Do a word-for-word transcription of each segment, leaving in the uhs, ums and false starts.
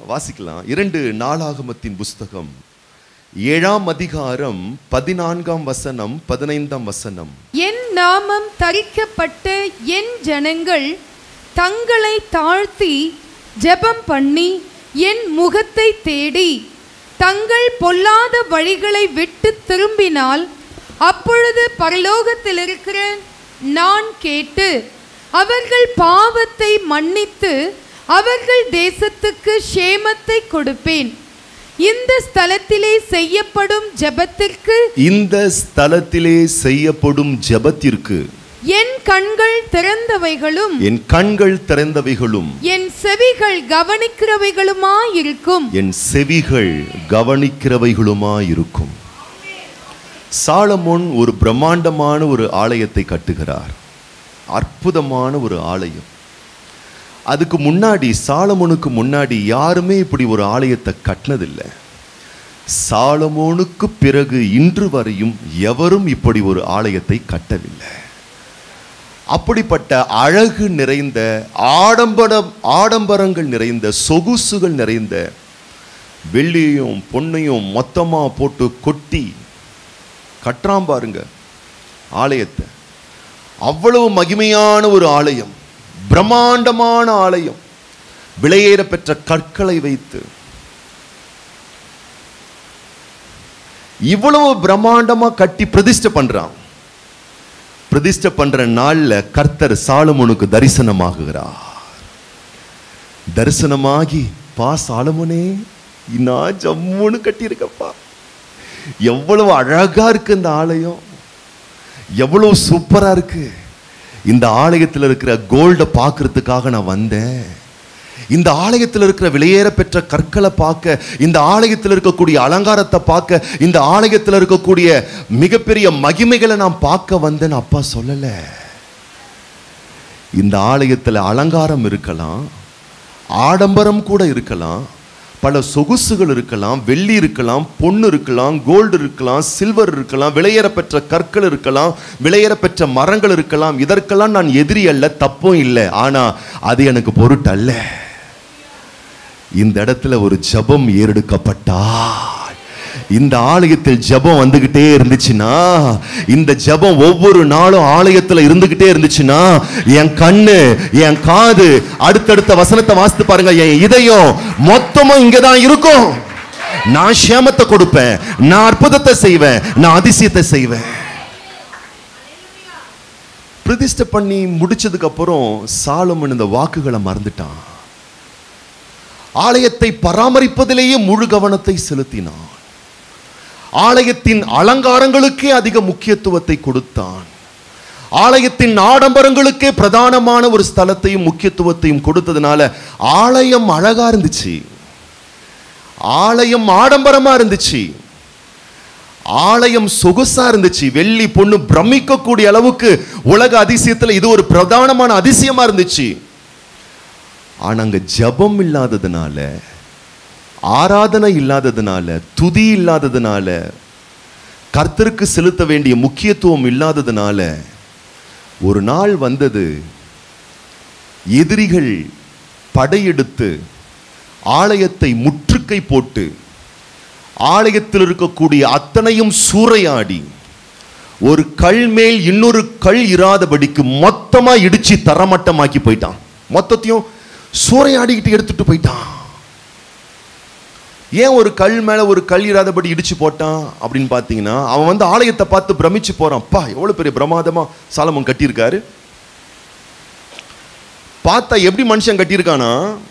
வாசிக்கலாம். இரண்டு நாளாகமத்தின் புஸ்தகம் ஏழாம் அதிகாரம் பதினான்காம் வசனம் பதினைந்தாம் வசனம். என் நாமம் தரிக்கப்பட்ட என் ஜனங்கள் தங்களை தாழ்த்தி ஜெபம் பண்ணி என் முகத்தை தேடி தங்கள் பொல்லாத வழிகளை விட்டு திரும்பினால் அப்பொழுது பரலோகத்தில் இருக்கிற நான் கேட்டு அவர்கள் பாவத்தை மன்னித்து அவர்கள் தேசத்துக்கு சேமத்தை கொடுப்பேன். இந்த ஸ்தலத்திலே செய்யப்படும் ஜெபத்திற்கு இந்த ஸ்தலத்திலே செய்யப்படும் ஜெபத்திற்கு என் கண்கள் திறந்தவைகளும் என் கண்கள் திறந்தவைகளும் என் செவிகள் கவனிக்கிறவைகளுமாயிருக்கும் என் செவிகள் கவனிக்கிறவைகளுமாயிருக்கும். சாலமோன் ஒரு பிரம்மாண்டமான ஒரு ஆலயத்தை கட்டுகிறார். அற்புதமான ஒரு ஆலயம். அதுக்கு முன்னாடி, சாலமோனுக்கு முன்னாடி யாருமே இப்படி ஒரு ஆலயத்தை கட்டினதில்லை. சாலமோனுக்கு பிறகு இன்று வரையும் எவரும் இப்படி ஒரு ஆலயத்தை கட்டவில்லை. அப்படிப்பட்ட அழகு நிறைந்த, ஆடம்பர ஆடம்பரங்கள் நிறைந்த, சொகுசுகள் நிறைந்த, வெள்ளியையும் பொன்னையும் மொத்தமா போட்டு கொட்டி கட்டுறான் பாருங்க ஆலயத்தை. அவ்வளவு மகிமையான ஒரு ஆலயம், பிரம்மாண்டமான ஆலயம், விலையேற பெற்ற கற்களை வைத்து இவ்வளவு பிரம்மாண்டமா கட்டி பிரதிஷ்டை பண்றான். பிரதிஷ்டை பண்ற நாள்ல கர்த்தர் சாலமோனுக்கு தரிசனமாகுகிறார். தரிசனமாகி, பா சாலமோனே, நான் ஜம்முன்னு கட்டி இருக்கப்பா, எவ்வளவு அழகா இருக்கு இந்த ஆலயம், எவ்வளவு சூப்பரா இருக்கு. இந்த ஆலயத்தில் இருக்கிற கோல்டை பார்க்கறதுக்காக நான் வந்தேன். இந்த ஆலயத்தில் இருக்கிற விலையேற பெற்ற கற்களை பார்க்க, இந்த ஆலயத்தில் இருக்கக்கூடிய அலங்காரத்தை பார்க்க, இந்த ஆலயத்தில் இருக்கக்கூடிய மிகப்பெரிய மகிமைகளை நான் பார்க்க வந்தேன்னு அப்பா சொல்லல. இந்த ஆலயத்தில் அலங்காரம் இருக்கலாம், ஆடம்பரம் கூட இருக்கலாம், பல சொகுசுகள் இருக்கலாம், வெள்ளி இருக்கலாம், பொண்ணு இருக்கலாம், கோல்டு இருக்கலாம், சில்வர் இருக்கலாம், விலையேற பெற்ற கற்கள் இருக்கலாம், விலையேற பெற்ற மரங்கள் இருக்கலாம். இதற்கெல்லாம் நான் எதிரி அல்ல, தப்பும் இல்லை. ஆனா அது எனக்கு பொருட்டு அல்ல. இந்த இடத்துல ஒரு ஜெபம் ஏறெடுக்கப்பட்டால், இந்த ஆலயத்தில் ஜெபம் வந்துகிட்டே இருந்துச்சுன்னா, இந்த ஜெபம் ஒவ்வொரு நாளும் ஆலயத்துல இருந்துகிட்டே இருந்துச்சுன்னா, என் கண்ணு, என் காது, அடுத்தடுத்த வசனத்தை வாசித்து பாருங்க, என் இதயம் மொத்தமும் இங்கதான் இருக்கும். நான் சேமத்தை கொடுப்பேன், நான் அற்புதத்தை செய்வேன், நான் அதிசயத்தை செய்வேன். பிரதிஷ்டை பண்ணி முடிச்சதுக்கு அப்புறம் சாலமோன் இந்த வாக்குகளை மறந்துட்டான். ஆலயத்தை பராமரிப்பதிலேயே முழு கவனத்தை செலுத்தினான். ஆலயத்தின் அலங்காரங்களுக்கே அதிக முக்கியத்துவத்தை கொடுத்தான். ஆலயத்தின் ஆடம்பரங்களுக்கே பிரதானமான ஒரு ஸ்தலத்தையும் முக்கியத்துவத்தையும் கொடுத்ததுனால ஆலயம் அழகா இருந்துச்சு, ஆலயம் ஆடம்பரமா இருந்துச்சு, ஆலயம் சொகுசா இருந்துச்சு, வெள்ளி பொண்ணு பிரமிக்கக்கூடிய அளவுக்கு உலக அதிசயத்துல இது ஒரு பிரதானமான அதிசயமா இருந்துச்சு. ஆனா அங்க ஜெபம் இல்லாததுனால, ஆராதனை இல்லாததுனால, துதி இல்லாததுனால, கர்த்தருக்கு செலுத்த வேண்டிய முக்கியத்துவம் இல்லாததுனால ஒரு நாள் வந்தது, எதிரிகள் படையெடுத்து ஆலயத்தை முற்றுகை போட்டு ஆலயத்தில் இருக்கக்கூடிய அத்தனையும் சூறையாடி ஒரு கல் மேல் இன்னொரு கல் இராதபடிக்கு மொத்தமா இடிச்சு தரமட்டமாக்கி போயிட்டான். மொத்தத்தையும் சூறையாடிக்கிட்டு எடுத்துட்டு போயிட்டான். ஏன் ஒரு கல் மேல ஒரு கல் இராதபடி இடிச்சு போட்டான் அப்படின்னு பார்த்தீங்கன்னா, அவன் வந்து ஆலயத்தை பார்த்து பிரமிச்சு போறான். பா, எவ்வளவு பெரிய பிரமாதமா சாலமோன் கட்டியிருக்காரு. பார்த்தா எப்படி மனுஷன் கட்டியிருக்கானா,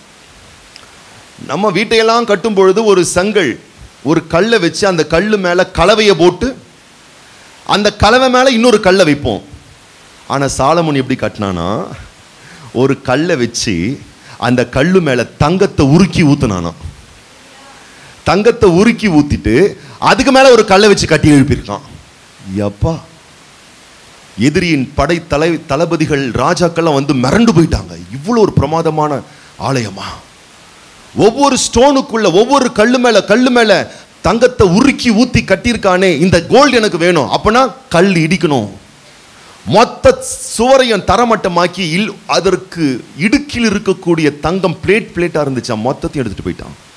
நம்ம வீட்டையெல்லாம் கட்டும் பொழுது ஒரு செங்கல், ஒரு கல்லை வச்சு அந்த கல்லு மேல கலவையை போட்டு அந்த கலவை மேல இன்னொரு கல்லை வைப்போம். ஆனா சாலமோன் எப்படி கட்டினானா, ஒரு கல்லை வச்சு அந்த கல்லு மேல தங்கத்தை உருக்கி ஊத்துனானா. தங்கத்தை உருக்கி ஊத்திட்டு அதுக்கு மேல ஒரு கல்லை வச்சு கட்டி எழுப்பியிருக்கான். எப்பா, எதிரியின் படை தலை தளபதிகள் ராஜாக்கள்லாம் வந்து மிரண்டு போயிட்டாங்க. இவ்வளவு ஒரு பிரமாதமான ஆலயமா, ஒவ்வொரு ஸ்டோனுக்குள்ள ஒவ்வொரு கல்லு மேல கல்லு மேல தங்கத்தை உருக்கி ஊத்தி கட்டியிருக்கானே, இந்த கோல்டு எனக்கு வேணும். அப்பனா கல் இடிக்கணும், மொத்த சுவரையும் தரமட்டமாக்கி, அதற்கு இடுக்கில் இருக்கக்கூடிய தங்கம் பிளேட் பிளேட்டா இருந்துச்சா, மொத்தத்தையும் எடுத்துட்டு போயிட்டான்.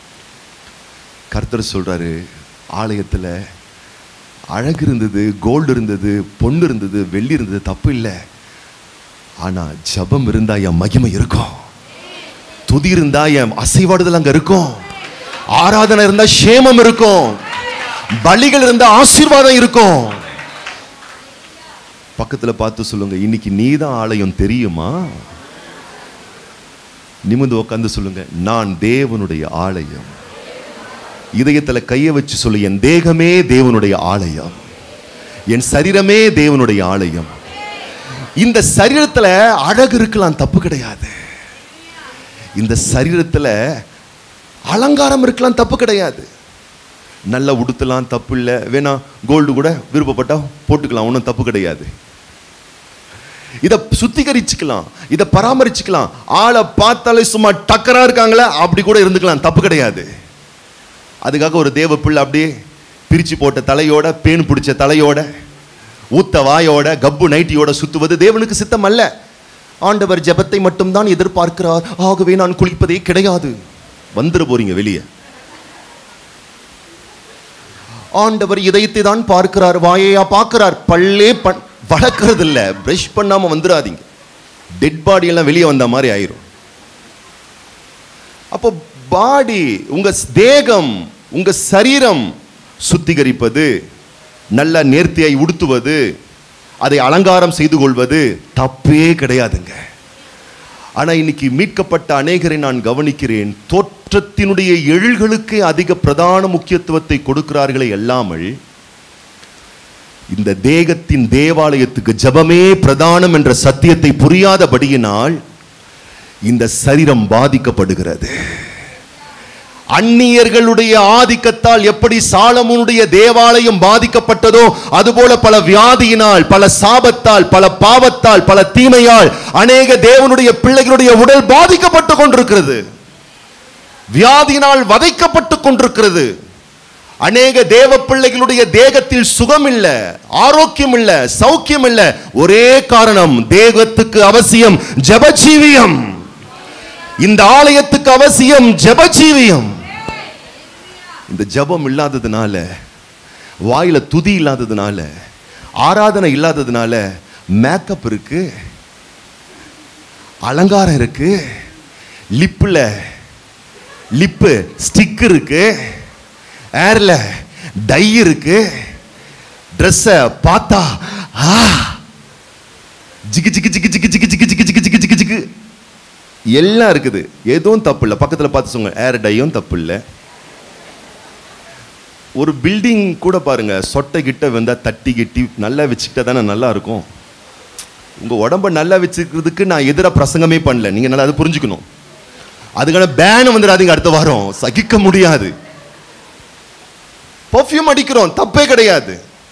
கர்த்தர் சொல்றாரு, ஆலயத்தில் அழகு இருந்தது, கோல்டு இருந்தது, பொண்ணு இருந்தது, வெள்ளி இருந்தது, தப்பு இல்லை. ஆனா ஜபம் இருந்தா என் மகிமை இருக்கும், துதி இருந்தா என் அசைவாடுதல் அங்க இருக்கும், ஆராதனை இருந்தா சேமம் இருக்கும், பலிகள் இருந்தா ஆசீர்வாதம் இருக்கும். பக்கத்துல பார்த்து சொல்லுங்க, இன்னைக்கு நீதான் ஆலயம் தெரியுமா? நிமிர்ந்து உட்கார்ந்து சொல்லுங்க, நான் தேவனுடைய ஆலயம். இதயத்துல கையை வச்சு சொல்லு, என் தேகமே தேவனுடைய ஆலயம், என் சரீரமே தேவனுடைய ஆலயம். இந்த சரீரத்துல அழகு இருக்கலாம், தப்பு கிடையாது. இந்த சரீரத்துல அலங்காரம் இருக்கலாம், தப்பு கிடையாது. நல்ல உடுத்தலாம், தப்பு இல்லை. வேணா கோல்டு கூட விருப்பப்பட்டா போட்டுக்கலாம், ஒன்றும் தப்பு கிடையாது. இதை சுத்திகரிச்சுக்கலாம், இதை பராமரிச்சுக்கலாம். ஆளை பார்த்தாலே சும்மா டக்கரா இருக்காங்களே அப்படி கூட இருந்துக்கலாம், தப்பு கிடையாது. அதுக்காக ஒரு தேவ பிள்ளை அப்படியே பிரிச்சு போட்ட தலையோட, பேன் பிடிச்ச தலையோட, ஊத்த வாயோட, கப்பு நைட்டியோட சுத்துவது தேவனுக்கு சித்தம் அல்ல. ஆண்டவர் ஜெபத்தை மட்டும்தான் எதிர்பார்க்கிறார், ஆகவே நான் குளிப்பதே கிடையாது. வந்துட போறீங்க வெளியே. ஆண்டவர் இதயத்தை தான் பார்க்கிறார், வாயையா பார்க்கிறார், பல்லே பண் வளர்க்கறது இல்லை. பிரஷ் பண்ணாம வந்துடாதீங்க, டெட் பாடி எல்லாம் வெளியே வந்த மாதிரி ஆயிரும். அப்போ பாடி, உங்க தேகம், உங்க சரீரம் சுத்திகரிப்பது, நல்ல நேர்த்தியை உடுத்துவது, அதை அலங்காரம் செய்து கொள்வது தப்பே கிடையாதுங்க. ஆனா இன்னைக்கு மீட்கப்பட்ட அநேகரை நான் கவனிக்கிறேன், தோற்றத்தினுடைய எழில்களுக்கு அதிக பிரதான முக்கியத்துவத்தை கொடுக்கிறார்களே அல்லாமல் இந்த தேகத்தின் தேவாலயத்துக்கு ஜபமே பிரதானம் என்ற சத்தியத்தை புரியாதபடியினால் இந்த சரீரம் பாதிக்கப்படுகிறது. அந்நியர்களுடைய ஆதிக்கத்தால் எப்படி சாலமோனுடைய தேவாலயம் பாதிக்கப்பட்டதோ அதுபோல பல வியாதியினால், பல சாபத்தால், பல பாவத்தால், பல தீமையால் அநேக தேவனுடைய பிள்ளைகளுடைய உடல் பாதிக்கப்பட்டு கொண்டிருக்கிறது, வியாதியினால் வதைக்கப்பட்டு கொண்டிருக்கிறது. அநேக தேவ பிள்ளைகளுடைய தேகத்தில் சுகம் இல்லை, ஆரோக்கியம் இல்லை, சௌக்கியம் இல்லை. ஒரே காரணம், தேகத்துக்கு அவசியம் ஜெபஜீவியம், இந்த ஆலயத்துக்கு அவசியம் ஜெபஜீவியம். இந்த ஜெபம் இல்லாததுனால, வாயில துதி இல்லாததுனால, ஆராதனை இல்லாததுனால மேக்கப் இருக்கு, அலங்காரம் இருக்கு, லிப்ல லிப்பு ஸ்டிக் இருக்கு, ஏர்ல டை இருக்கு, ட்ரெஸ்ஸ பார்த்தா ஜிகு ஜிகு ஜிகு ஜிகு ஜிகு ஜிகு ஜிகு ஜிகு ஜிகு ஜிகு ஜிகு எல்லாம் இருக்குது. எதுவும் தப்பு இல்லை. பக்கத்தில் பார்த்து சொல்லுங்க, ஏர் டையும் தப்பு இல்லை. ஒரு பில்டிங் கூட பாருங்க, சொட்டை கிட்ட வந்தா தட்டி கிட்டி நல்லா வச்சுக்கிட்டா தானே நல்லா இருக்கும். உங்க உடம்ப நல்லா வச்சுக்கிறதுக்கு நான் எதிராக பிரசங்கமே பண்ணல, நீங்க நல்லா அதை புரிஞ்சுக்கணும். அதுக்கான பேன் வந்துடாதீங்க, அடுத்த வாரம் சகிக்க முடியாது. பர்ஃப்யூம் அடிக்கிறோம், தப்பே கிடையாது.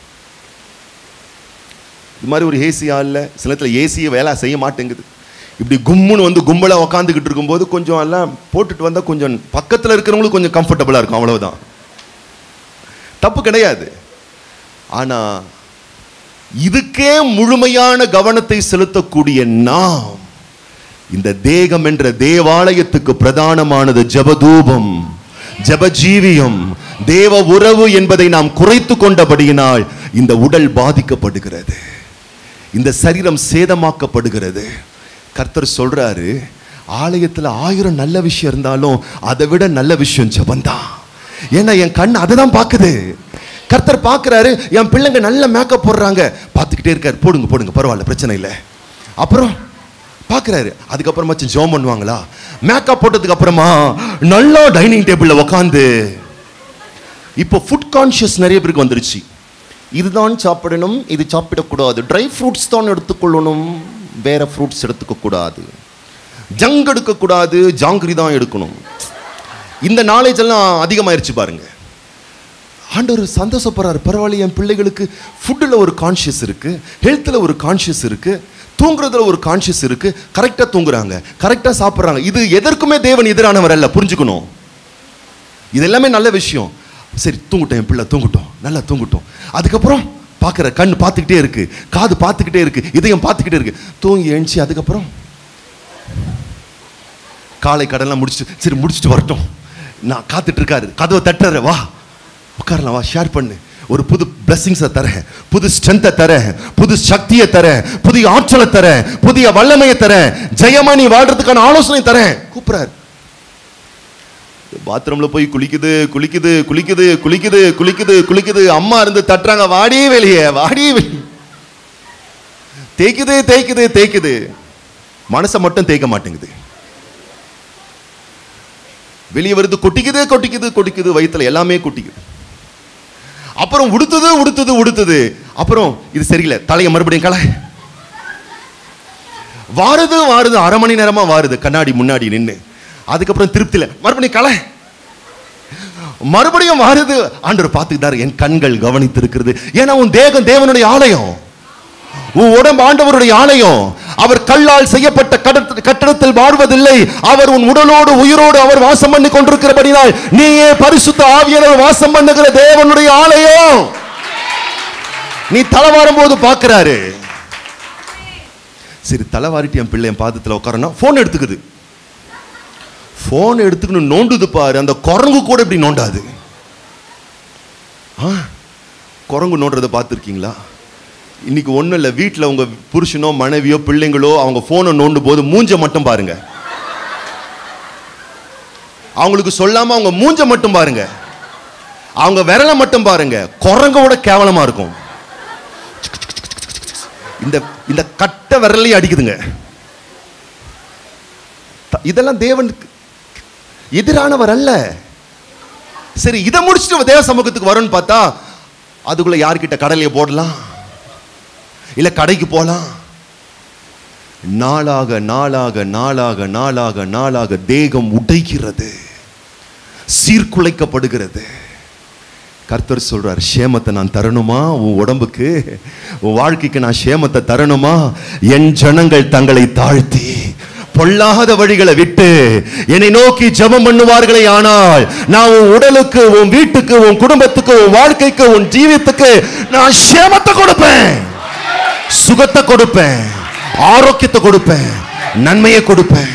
இது மாதிரி ஒரு ஏசி ஆள்ல சில நேரத்துல ஏசியை வேலை செய்ய மாட்டேங்குது. இப்படி கும்முன்னு வந்து கும்பலா உக்காந்துக்கிட்டு இருக்கும்போது கொஞ்சம் எல்லாம் போட்டுட்டு வந்தா கொஞ்சம் பக்கத்தில் இருக்கிறவங்களுக்கு கொஞ்சம் கம்ஃபர்டபுளா இருக்கும், அவ்வளவுதான். தப்பு கிடையாது. ஆனா இதுக்கே முழுமையான கவனத்தை செலுத்தக்கூடிய நாம், இந்த தேகம் என்ற தேவாலயத்துக்கு பிரதானமானது ஜெபதூபம், ஜெபஜீவியம், தேவ உறவு என்பதை நாம் குறைத்து கொண்டபடியினால் இந்த உடல் பாதிக்கப்படுகிறது, இந்த சரீரம் சேதமாக்கப்படுகிறது. கர்த்தர் சொல்றாரு, ஆலயத்தில் ஆயிரம் நல்ல விஷயம் இருந்தாலும் அதை விட நல்ல விஷயம் ஜெபந்தான். ஏன்னா என் கண் அதை தான் பார்க்குது. கர்த்தர் பார்க்கிறாரு, என் பிள்ளைங்க நல்ல மேக்கப் போடுறாங்க, பார்த்துக்கிட்டே இருக்காரு, போடுங்க போடுங்க பரவாயில்ல பிரச்சனை இல்லை. அப்புறம் பார்க்குறாரு, அதுக்கப்புறமாச்சும் ஜெபம் பண்ணுவாங்களா? மேக்கப் போட்டதுக்கு அப்புறமா நல்லா டைனிங் டேபிளில் உக்காந்து, இப்போ ஃபுட் கான்ஷியஸ் நிறைய பேருக்கு வந்துருச்சு. இதுதான் சாப்பிடணும், இது சாப்பிடக்கூடாது, ட்ரை ஃப்ரூட்ஸ் தான் எடுத்துக்கொள்ளணும், வேற ஃப்ரூட்ஸ் எடுத்துக்க கூடாது, ஜங்க் எடுக்கக்கூடாது, ஜாங்கிரி தான் எடுக்கணும். இந்த நாலேஜ் எல்லாம் அதிகமாயிருச்சு பாருங்க. ஆண்டவர் சந்தோஷப்படுறாரு, பரவாயில்ல என் பிள்ளைகளுக்கு ஃபுட்டில் ஒரு கான்ஷியஸ் இருக்கு, ஹெல்த்தில் ஒரு கான்ஷியஸ் இருக்கு, தூங்குறதுல ஒரு கான்ஷியஸ் இருக்கு, கரெக்டாக தூங்குறாங்க, கரெக்டாக சாப்பிட்றாங்க. இது எதற்குமே தேவன் எதிரானவர் அல்ல, புரிஞ்சுக்கணும். இது எல்லாமே நல்ல விஷயம். சரி தூங்கட்டும், என் பிள்ளை தூங்கட்டும், நல்லா தூங்கட்டும். அதுக்கப்புறம் பார்க்குற கண் பார்த்துக்கிட்டே இருக்கு, காது பார்த்துக்கிட்டே இருக்கு, இதயம் பார்த்துக்கிட்டே இருக்கு, தூங்கி எழுந்துச்சு. அதுக்கப்புறம் காலை கடன்லாம் முடிச்சுட்டு, சரி முடிச்சுட்டு வரட்டும், நான் காத்துட்டு இருக்காரு, கதவை தட்டுற, வா உட்காரலாம், வா ஷேர் பண்ணு, ஒரு புது பிளஸிங்ஸை தர, புது ஸ்ட்ரென்த்தை தர, புது சக்தியை தர, புதிய ஆற்றலை தர, புதிய வல்லமையை தர, ஜெயமா நீ வாழ்றதுக்கான ஆலோசனை தர கூப்பிடுறாரு. பாத்ரூம்ல போய் குளிக்குது குளிக்குது குளிக்குது குளிக்குது குளிக்குது குளிக்குது அம்மா இருந்து தட்டுறாங்க, வாடி வெளியே வாடி வெளியே, தேய்க்குது தேய்க்குது தேய்க்குது, மனசை மட்டும் தேய்க்க மாட்டேங்குது. வெளியே வருது, கொட்டிக்குது கொட்டிக்குது கொட்டிக்குது, வயிற்றுல எல்லாமே கொட்டிக்குது. அப்புறம் உடுத்துது உடுத்துது உடுத்துது, அப்புறம் இது சரியில்லை, தலையை மறுபடியும் கலை வாருது வாருது, அரை மணி நேரமா வாருது கண்ணாடி முன்னாடி நின்று. அதுக்கப்புறம் திருப்தியில மறுபடியும் கலை, மறுபடியும் வாருது. ஆண்டவர் பார்த்துக்கிட்டாரு, என் கண்கள் கவனித்திருக்கிறது. ஏன்னா உன் தேகம் தேவனுடைய ஆலயம், உன் உடம்பு ஆண்டவருடைய ஆலயம். அவர் கல்லால் செய்யப்பட்ட கட்டடத்தில் வாழ்வதில்லை, அவர் உன் உடலோடு உயிரோடு அவர் வாசம் பண்ணி கொண்டிருக்கிறபடினால் நீயே பரிசுத்த ஆவியானவர் வாசம் பண்ணுகிற தேவனுடைய ஆலயம். நீ தலைவாரும் போது பார்க்கிறாரு. சரி, தலைவாரிட்டு என் பிள்ளை என் பாதத்தில் உட்காரனா போன் எடுத்துக்குது, போன் எடுத்துக்கணும் நோண்டுது பாரு. அந்த குரங்கு கூட இப்படி நோண்டாது. குரங்கு நோண்டுறதை பார்த்துருக்கீங்களா? இன்னைக்கு ஒன்றும் இல்லை, வீட்டில் உங்கள் புருஷனோ மனைவியோ பிள்ளைங்களோ அவங்க ஃபோனை நோண்டும் போது மூஞ்ச மட்டும் பாருங்க, அவங்களுக்கு சொல்லாமல் அவங்க மூஞ்ச மட்டும் பாருங்க, அவங்க விரலை மட்டும் பாருங்க, குரங்கோட கேவலமா இருக்கும். இந்த இந்த கட்ட விரலையும் அடிக்குதுங்க. இதெல்லாம் தேவனுக்கு எதிரானவர் அல்ல. சரி, இதை முடிச்சுட்டு தேவ சமூகத்துக்கு வரும்னு பார்த்தா அதுக்குள்ள யார்கிட்ட கடலையை போடலாம், இல்ல கடைக்கு போலாம். நாளாக நாளாக நாளாக நாளாக நாளாக தேகம் உடைகிறது, சீர்குலைக்கப்படுகிறது. கர்த்தர் சொல்றார், சேமத்தை நான் தரணுமா உன் உடம்புக்கு, உன் வாழ்க்கைக்கு நான் சேமத்தை தரணுமா? என் ஜனங்கள் தங்களை தாழ்த்தி பொல்லாத வழிகளை விட்டு என்னை நோக்கி ஜெபம் பண்ணுவார்களே ஆனால் நான் உன் உடலுக்கு, உன் வீட்டுக்கு, உன் குடும்பத்துக்கு, உன் வாழ்க்கைக்கு, உன் ஜீவியத்துக்கு நான் சேமத்தை கொடுப்பேன், சுகத்தை கொடுப்பேன், ஆரோக்கியத்தை கொடுப்பேன், நன்மையை கொடுப்பேன்.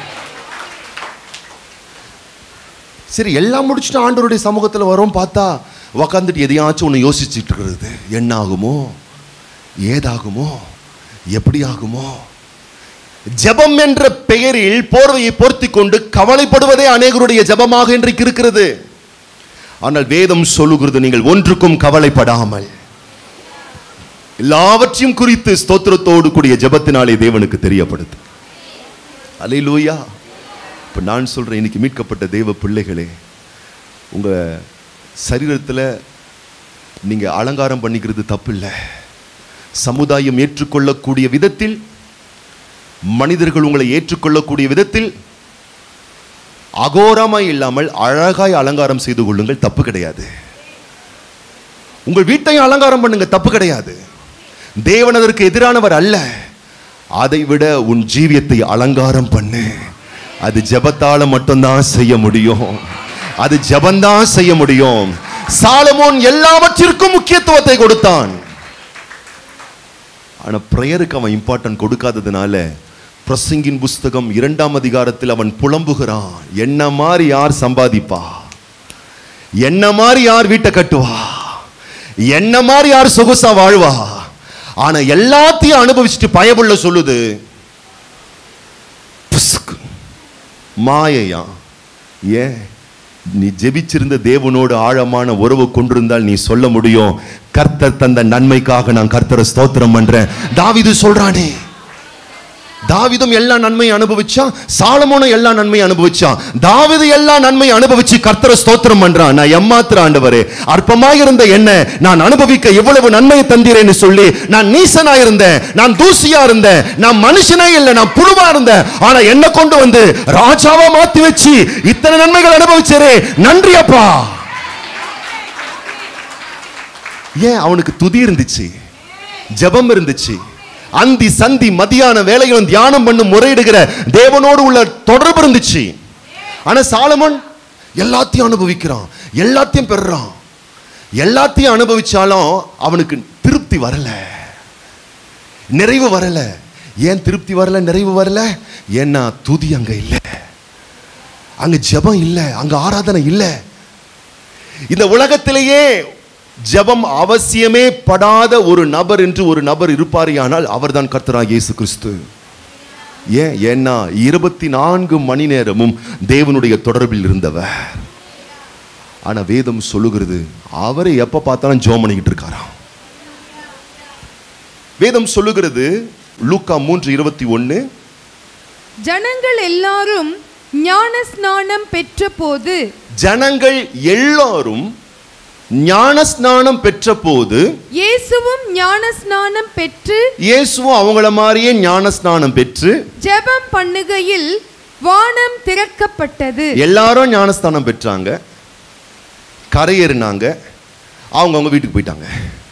சரி, எல்லாம் முடிச்சுட்டு ஆண்டவருடைய சமூகத்தில் வரும் பார்த்தா உக்காந்துட்டு எதையாச்சும் ஒன்று யோசிச்சுட்டு இருக்கிறது. என்ன ஆகுமோ, ஏதாகுமோ, எப்படி ஆகுமோ? ஜெபம் என்ற பெயரில் போர்வையை பொருத்தி கொண்டு கவலைப்படுவதே அநேகருடைய ஜெபமாக இன்றைக்கு இருக்கிறது. ஆனால் வேதம் சொல்லுகிறது, நீங்கள் ஒன்றுக்கும் கவலைப்படாமல் எல்லாவற்றையும் குறித்து ஸ்தோத்திரத்தோடு கூடிய ஜெபத்தினாலே தேவனுக்கு தெரியப்படுது. அல்லேலூயா. இப்போ நான் சொல்றேன், இன்னைக்கு மீட்கப்பட்ட தேவ பிள்ளைகளே, உங்க சரீரத்தில் நீங்க அலங்காரம் பண்ணிக்கிறது தப்பு இல்லை. சமுதாயம் ஏற்றுக்கொள்ளக்கூடிய விதத்தில், மனிதர்கள் உங்களை ஏற்றுக்கொள்ளக்கூடிய விதத்தில் அகோரமாய் இல்லாமல் அழகாய் அலங்காரம் செய்து கொள்ளுங்கள், தப்பு கிடையாது. உங்கள் வீட்டையும் அலங்காரம் பண்ணுங்க, தப்பு கிடையாது. தேவன் அதற்கு எதிரானவர் அல்ல. அதை விட உன் ஜீவியத்தை அலங்காரம் பண்ணு. அது ஜெபத்தால மட்டும்தான் செய்ய முடியும், அது ஜெபந்தான் செய்ய முடியும். சாலமோன் எல்லாவற்றிற்கும் முக்கியத்துவத்தை கொடுத்தான். ஆனா பிரேயருக்கு அவன் இம்பார்ட்டன்ட் கொடுக்காததுனால பிரசங்கின் புஸ்தகம் இரண்டாம் அதிகாரத்தில் அவன் புலம்புகிறான். என்ன மாதிரி யார் சம்பாதிப்பா, என்ன மாதிரி யார் வீட்டை கட்டுவா, என்ன மாதிரி யார் சொகுசா வாழ்வா? ஆனா எல்லாத்தையும் அனுபவிச்சுட்டு பயபுள்ள சொல்லுது, மாயையா. ஏன்? நீ ஜெபிச்சிருந்த தேவனோடு ஆழமான உறவு கொண்டிருந்தால் நீ சொல்ல முடியும், கர்த்தர் தந்த நன்மைக்காக நான் கர்த்தரை ஸ்தோத்திரம் பண்றேன். தாவீது சொல்றானே, தாவீதும் எல்லா நன்மையை அனுபவிச்சான், சாலமோனும் எல்லா நன்மையை அனுபவிச்சான். தாவீது எல்லா நன்மையை அனுபவிச்சு கர்த்தரை ஸ்தோத்திரம் பண்றான். நான் எம்மாத்திர ஆண்டவரே, அற்பமாக இருந்த என்ன நான் அனுபவிக்க எவ்வளவு நன்மையை தந்தீரேன்னு சொல்லி, நான் நீசனா இருந்தேன், நான் தூசியா இருந்தேன், நான் மனுஷனே இல்லை, நான் புழுவா இருந்தேன், ஆனா என்ன கொண்டு வந்து ராஜாவா மாத்தி வச்சு இத்தனை நன்மைகள் அனுபவிச்சரே, நன்றி அப்பா. ஏன்? அவனுக்கு துதி இருந்துச்சு, ஜெபம் இருந்துச்சு, அந்தி சந்தி மதியான வேளையிலும் தியானம் பண்ணும் முறையிடுகிற தேவனோடு உள்ள தொடர்பு இருந்துச்சு. ஆனா சாலமோன் எல்லாத்தையும் அனுபவிக்கிறான், எல்லாத்தையும் பெறுறான். எல்லாத்தையும் அனுபவிச்சாலும் அவனுக்கு திருப்தி வரல, நிறைவு வரல. ஏன் திருப்தி வரல, நிறைவு வரல? ஏன்னா துதி அங்க இல்லை, அங்க ஜெபம் இல்லை, அங்க ஆராதனை இல்லை. இந்த உலகத்திலேயே ஜெபம் அவசியமே படாத ஒரு நபர் என்று ஒரு நபர் இருப்பாரேயானால் அவர்தான் கர்த்தராகிய இயேசு கிறிஸ்து. ஏன்? ஏன்னா இருபத்தி நான்கு மணி நேரமும் தேவனுடைய தொடர்பில் இருந்தவர். ஆனா வேதம் சொல்லுகிறது அவரை எப்ப பார்த்தாலும் ஜெபம் பண்ணிக்கிட்டு இருக்காராம். வேதம் சொல்லுகிறது லூக்கா மூன்று இருபத்தி ஒன்னு, ஜனங்கள் எல்லாரும் ஞான ஸ்நானம் பெற்ற போது ஜனங்கள் எல்லாரும் ஞான ஸ்நானம் பெற்ற போது இயேசுவும் ஞான ஸ்நானம் பெற்று இயேசுவும் அவங்கள மாதிரியே ஞான ஸ்நானம் பெற்று ஜெபம் பண்ணுகையில் வானம் திறக்கப்பட்டது. எல்லாரும் ஞானஸ்தானம் பெற்றாங்க, கரையேறினாங்க, அவங்க அவங்க வீட்டுக்கு போயிட்டாங்க.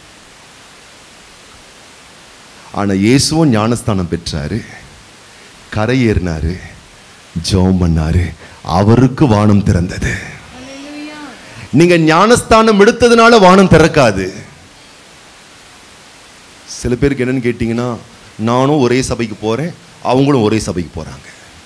ஆனா இயேசுவும் ஞானஸ்தானம் பெற்றாரு, கரையேறினாரு, ஜெபம் பண்ணாரு, அவருக்கு வானம் திறந்தது. நீங்க ஞானஸ்தானம் எடுத்ததுனால வானம் திறக்காது. சில பேருக்கு என்னன்னு கேட்டீங்கன்னா, நானும் ஒரே சபைக்கு போறேன், அவங்களும் ஒரே சபைக்கு போறாங்க.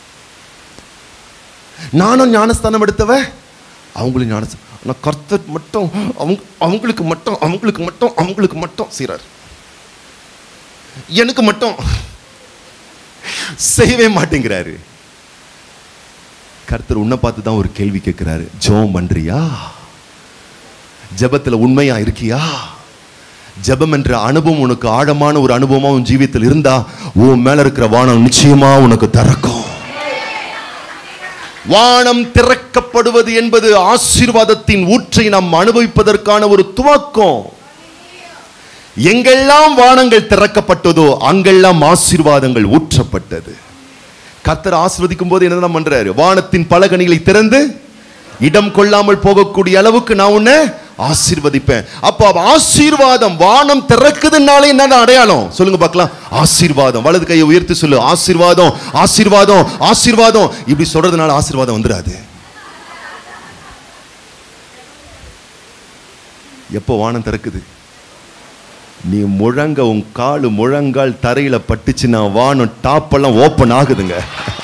நானும் ஞானஸ்தானம் எடுத்தவ, அவங்களும் ஞானஸ்தானம், கர்த்தர் மட்டும் அவங்க அவங்களுக்கு மட்டும் அவங்களுக்கு மட்டும் அவங்களுக்கு மட்டும் செய்றார், எனக்கு மட்டும் செய்யவே மாட்டேங்கிறாரு. கர்த்தர் உன்னை பார்த்து தான் ஒரு கேள்வி கேட்கிறாரு, ஜெபம் பண்றியா? ஜெபத்துல உண்மையா இருக்கியா? ஜெபம் என்ற அனுபவம் உனக்கு ஆழமான ஒரு அனுபவமா உன் ஜீவியத்தில் இருந்தா உன் மேல இருக்கிற வானம் நிச்சயமா உனக்கு திறக்கும். வானம் திறக்கப்படுவது என்பது ஆசீர்வாதத்தின் ஊற்றை நாம் அனுபவிப்பதற்கான ஒரு துவக்கம். எங்கெல்லாம் வானங்கள் திறக்கப்பட்டதோ அங்கெல்லாம் ஆசீர்வாதங்கள் ஊற்றப்பட்டது. கர்த்தர் ஆசீர்வதிக்கும் போது என்ன பண்றாரு? வானத்தின் பலகணிகளை திறந்து இடம் கொள்ளாமல் போகக்கூடிய அளவுக்கு நான் உன்னை ஆசீர்வதிப்பேன். அப்போ ஆசீர்வாதம் வானம் திறக்குதுனாலே என்ன அடையாளம் சொல்லுங்க பார்க்கலாம்? ஆசீர்வாதம். வலது கையை உயர்த்தி சொல்லு, ஆசீர்வாதம் ஆசீர்வாதம் ஆசீர்வாதம். இப்படி சொல்றதுனால ஆசீர்வாதம் வந்துடாது. எப்போ வானம் திறக்குது? நீ முழங்க உன் காலு முழங்கால் தரையில பட்டுச்சுன்னா வானம் டாப்பெல்லாம் ஓப்பன் ஆகுதுங்க.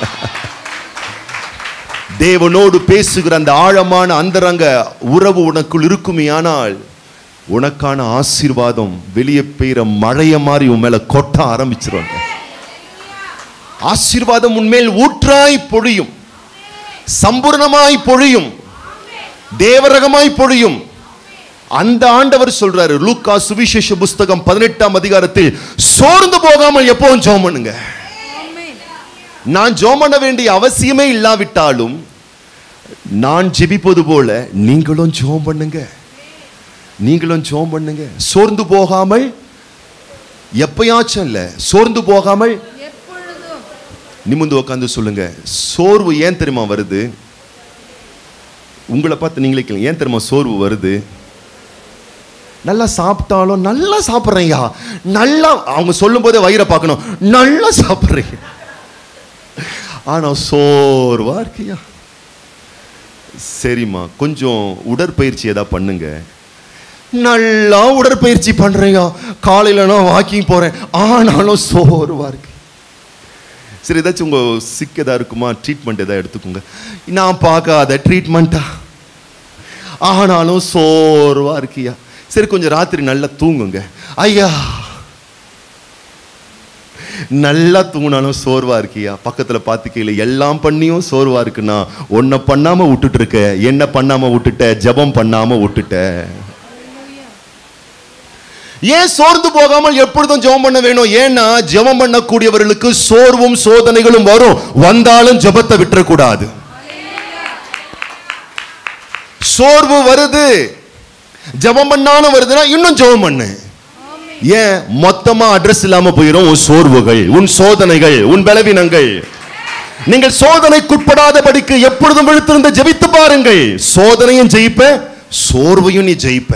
தேவனோடு பேசுகிற அந்த ஆழமான அந்தரங்க உறவு உனக்குள் இருக்குமே, ஆனால் உனக்கான ஆசீர்வாதம் வெளியே பெய்கிற மழைய மாதிரி உன் மேல கொட்ட ஆரம்பிச்சிருவாங்க. ஆசீர்வாதம் உன்மேல் ஊற்றாய் பொழியும், சம்பூர்ணமாய் பொழியும், தேவரகமாய் பொழியும். அந்த ஆண்டவர் சொல்றாரு லூக்கா சுவிசேஷ புஸ்தகம் பதினெட்டாம் அதிகாரத்தில், சோர்ந்து போகாமல் எப்பவும் ஜெபம் பண்ணுங்க. நான் ஜெபம் பண்ண வேண்டிய அவசியமே இல்லாவிட்டாலும் நான் ஜெபிப்பது போல நீங்களும் ஜெபம் பண்ணுங்க, நீங்களும் ஜெபம் பண்ணுங்க. சோர்ந்து போகாமல், எப்பயாச்சும் இல்ல, சோர்ந்து போகாமல் நிமிர்ந்து உட்கார்ந்து சொல்லுங்க. சோர்வு ஏன் தெரியுமா வருது? உங்களை பார்த்து நீங்களே கேளுங்க, ஏன் தெரியுமா சோர்வு வருது? நல்லா சாப்பிட்டாலும் நல்லா சாப்பிட்றீங்க, நல்லா அவங்க சொல்லும் போதே வயிறை பார்க்கணும், நல்லா சாப்பிட்றீங்க, ஆனா சோர்வா இருக்கியா? சரிம்மா கொஞ்சம் உடற்பயிற்சி ஏதாவது பண்ணுங்க. நல்லா உடற்பயிற்சி பண்றீங்க, காலையில நான் வாக்கிங் போறேன், ஆனாலும் சோர்வா இருக்கு. சரி, ஏதாச்சும் உங்க சிக் ஏதா இருக்குமா? ட்ரீட்மெண்ட் ஏதாவது எடுத்துக்கோங்க. நான் பார்க்காத ட்ரீட்மெண்ட்டா, ஆனாலும் சோர்வா இருக்கியா? சரி கொஞ்சம் ராத்திரி நல்லா தூங்குங்க. ஐயா நல்லா தூங்கினாலும் சோர்வா இருக்கியா? பக்கத்துல பார்த்து கேளு, எல்லாம் பண்ணியும் சோர்வா இருக்குன்னா ஒன்ன பண்ணாம விட்டுட்டு இருக்க, என்ன பண்ணாம விட்டுட்ட, ஜெபம் பண்ணாம விட்டுட்ட. ஏன் சோர்ந்து போகாமல் எப்பொழுதும் ஜெபம் பண்ண வேணும்? ஏன்னா ஜெபம் பண்ணக்கூடியவர்களுக்கு சோர்வும் சோதனைகளும் வரும், வந்தாலும் ஜெபத்தை விட்டுறக்கூடாது. சோர்வு வருது, ஜெபம் பண்ணாலும் வருதுன்னா இன்னும் ஜெபம் பண்ணு. ஏன் மொத்தமா அட்ரஸ் இல்லாம போயிடும் உன் சோர்வுகள், உன் சோதனைகள், உன் பலவீனங்கள். நீங்கள் சோதனைக்குட்படாதபடிக்கு எப்பொழுதும் விழித்திருந்து ஜெபித்து பாருங்கள். சோதனையும் ஜெயிப்ப, சோர்வையும் நீ ஜெயிப்ப.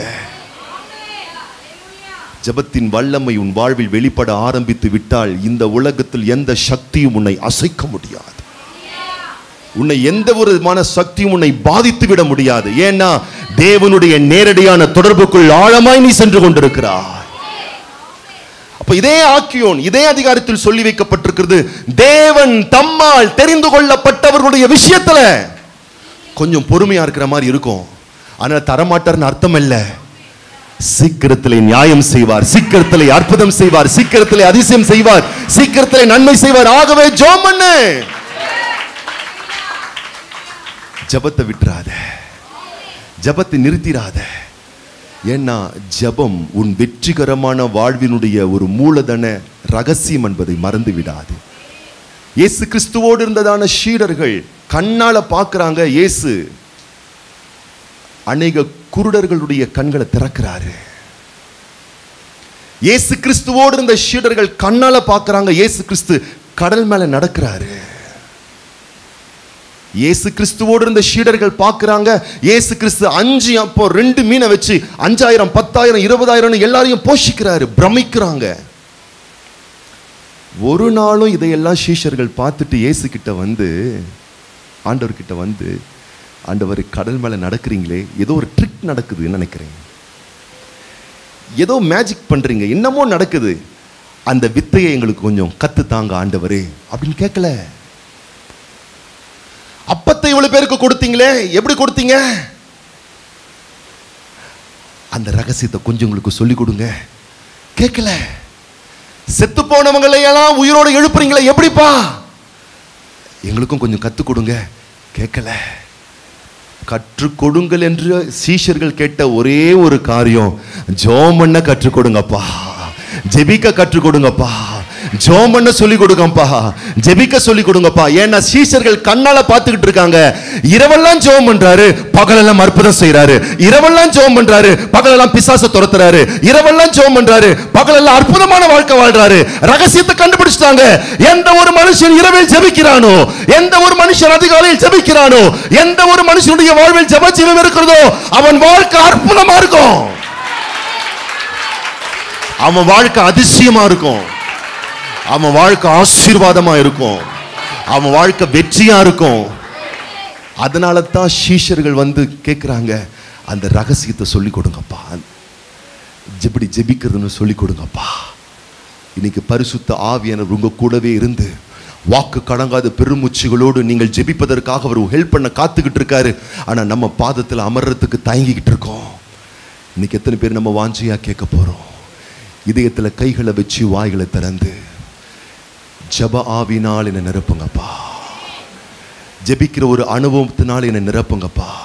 ஜெபத்தின் வல்லமை உன் வாழ்வில் வெளிப்பட ஆரம்பித்து விட்டால் இந்த உலகத்தில் எந்த சக்தியும் உன்னை அசைக்க முடியாது. உன்னை எந்த ஒரு விதமான சக்தியும் உன்னை பாதித்து விட முடியாது. ஏன்னா தேவனுடைய நேரடியான தொடர்புக்குள் ஆழமாய் நீ சென்று கொண்டிருக்கிறாய். அப்ப இதே ஆக்கியோன் இதே அதிகாரத்தில் சொல்லி வைக்கப்பட்டிருக்கிறது, தேவன் தம்மால் தெரிந்து கொள்ளப்பட்டவர்களுடைய விஷயத்துல கொஞ்சம் பொறுமையா இருக்கிற மாதிரி இருக்கும். ஆனா தரமாட்டார்னு அர்த்தம் இல்ல. சீக்கிரத்திலே நியாயம் செய்வார், சீக்கிரத்திலே அற்புதம் செய்வார், சீக்கிரத்திலே அதிசயம் செய்வார், சீக்கிரத்திலே நன்மை செய்வார். ஆகவே ஜெபம் பண்ணு. ஜெபத்தை விட்டுறாத, ஜெபத்தை நிறுத்திராத. ஏன்னா ஜெபம் உன் வெற்றிகரமான வாழ்வினுடைய ஒரு மூலதன ரகசியம் என்பதை மறந்து விடாது. இயேசு கிறிஸ்துவோடு இருந்ததான சீடர்கள் கண்ணால பார்க்கறாங்க. இயேசு அநேக குருடர்களுடைய கண்களை திறக்கிறாரு. இயேசு கிறிஸ்துவோடு இருந்த சீடர்கள் கண்ணால பார்க்கறாங்க. இயேசு கிறிஸ்து கடல் மேல நடக்கிறாரு. இயேசு கிறிஸ்துவோடு இருந்த சீடர்கள் பார்க்கறாங்க. இயேசு கிறிஸ்து அஞ்சு அப்போ ரெண்டு மீனை வச்சு அஞ்சாயிரம் பத்தாயிரம் இருபதாயிரம் எல்லாரையும் போஷிக்கிறாரு. பிரமிக்கிறாங்க. ஒரு நாளும் இதையெல்லாம் சீஷர்கள் பார்த்துட்டு இயேசு கிட்ட வந்து ஆண்டவர் கிட்ட வந்து, ஆண்டவர் கடல் மேல நடக்கிறீங்களே, ஏதோ ஒரு ட்ரிக் நடக்குதுன்னு நினைக்கிறேன், ஏதோ மேஜிக் பண்றீங்க, என்னமோ நடக்குது, அந்த வித்தையை எங்களுக்கு கொஞ்சம் கத்து தாங்க ஆண்டவரே அப்படின்னு கேட்கல. அப்பத்தை இவ்வளவு பேருக்கு கொடுத்தீங்களே, எப்படி கொடுத்தீங்க, அந்த ரகசியத்தை கொஞ்சம் உங்களுக்கு சொல்லி கொடுங்க கேட்கல. செத்து போனவங்களை எல்லாம் உயிரோடு எழுப்புறீங்களே, எப்படிப்பா, எங்களுக்கும் கொஞ்சம் கற்றுக் கொடுங்க கேட்கல. கற்றுக் கொடுங்கள் என்று சீஷர்கள் கேட்ட ஒரே ஒரு காரியம், ஜெபம் பண்ண கற்றுக் கொடுங்கப்பா, ஜெபிக்க கற்றுக் கொடுங்கப்பா, ஜெபம் பண்ண சொல்லி கொடுங்கப்பா, ஜெபிக்க சொல்லி கொடுங்கப்பா. ஏன்னா சீஷர்கள் கண்ணால பார்த்துக்கிட்டு இருக்காங்க. இரவெல்லாம் ஜெபம் பண்றாரு, பகலெல்லாம் அற்புதம் செய்யறாரு. இரவெல்லாம் ஜெபம் பண்றாரு, பகலெல்லாம் பிசாசை துரத்துறாரு. இரவெல்லாம் ஜெபம் பண்றாரு, பகலெல்லாம் அற்புதமான வாழ்க்கை வாழ்றாரு. ரகசியத்தை கண்டுபிடிச்சிட்டாங்க. எந்த ஒரு மனுஷன் இரவில் ஜெபிக்கிறானோ, எந்த ஒரு மனுஷன் அதிகாலையில் ஜெபிக்கிறானோ, எந்த ஒரு மனுஷனுடைய வாழ்வில் ஜெப ஜீவம் இருக்கிறதோ, அவன் வாழ்க்கை அற்புதமா இருக்கும், அவன் வாழ்க்கை அதிசயமா இருக்கும், அவன் வாழ்க்கை ஆசீர்வாதமா இருக்கும், அவன் வாழ்க்கை வெற்றியா இருக்கும். அதனால தான் சீஷர்கள் வந்து கேட்குறாங்க, அந்த ரகசியத்தை சொல்லி கொடுங்கப்பா, எப்படி ஜெபிக்கிறதுன்னு சொல்லி கொடுங்கப்பா. இன்னைக்கு பரிசுத்த ஆவியானவர் உங்க கூடவே இருந்து வாக்கு கடங்காத பெருமூச்சுகளோடு நீங்கள் ஜெபிப்பதற்காக அவர் ஹெல்ப் பண்ண காத்துக்கிட்டு இருக்காரு. ஆனா நம்ம பாதத்தில் அமர்றதுக்கு தயங்கிக்கிட்டு இருக்கோம். இன்னைக்கு எத்தனை பேர் நம்ம வாஞ்சியா கேட்க போறோம்? இதயத்துல கைகளை வச்சு வாய்களை திறந்து ஜெப ஆவினால் என்னை நிரப்புங்கப்பா, ஜெபிக்கிற ஒரு அனுபவத்தினால் என்னை நிரப்புங்கப்பா.